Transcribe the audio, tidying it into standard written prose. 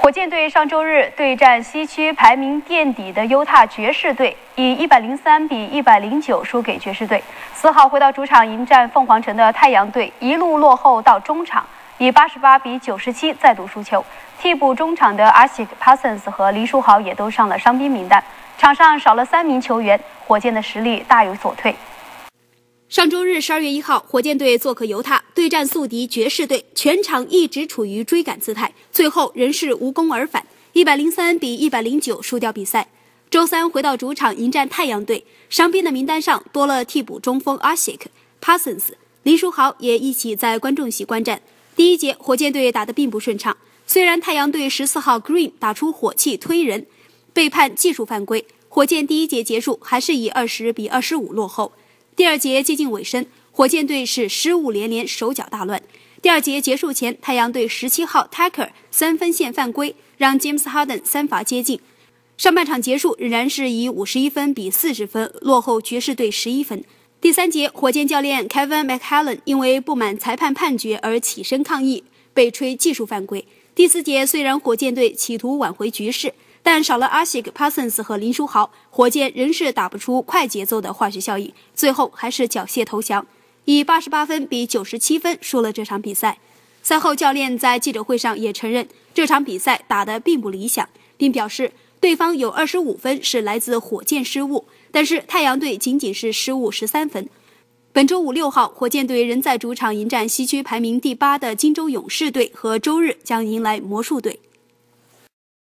火箭队上周日对战西区排名垫底的犹他爵士队，以103比109输给爵士队。4号回到主场迎战凤凰城的太阳队，一路落后到中场，以88比97再度输球。替补中场的阿西克·帕森斯和黎书豪也都上了伤兵名单，场上少了3名球员，火箭的实力大有所退。 上周日12月1号，火箭队做客犹他对战宿敌爵士队，全场一直处于追赶姿态，最后仍是无功而返，103比109输掉比赛。周三回到主场迎战太阳队，伤兵的名单上多了替补中锋阿西克、帕森斯、黎书豪也一起在观众席观战。第一节火箭队打得并不顺畅，虽然太阳队14号 Green 打出火气推人，被判技术犯规，火箭第一节结束还是以20比25落后。第二节接近尾声，火箭队是失误连连，手脚大乱。第二节结束前，太阳队17号 Tucker 3分线犯规，让 James Harden 3罚接近。上半场结束仍然是以51分比40分落后爵士队11分。第三节，火箭教练 Kevin McHallen 因为不满裁判判决而起身抗议，被吹技术犯规。第四节，虽然火箭队企图挽回局势，但少了阿西克、帕森斯和林书豪，火箭仍是打不出快节奏的化学效应，最后还是缴械投降，以88分比97分输了这场比赛。赛后教练在记者会上也承认这场比赛打得并不理想，并表示对方有25分是来自火箭失误，但是太阳队仅仅是失误13分。本周五6号，火箭队仍在主场迎战西区排名第8的金州勇士队，和周日将迎来魔术队。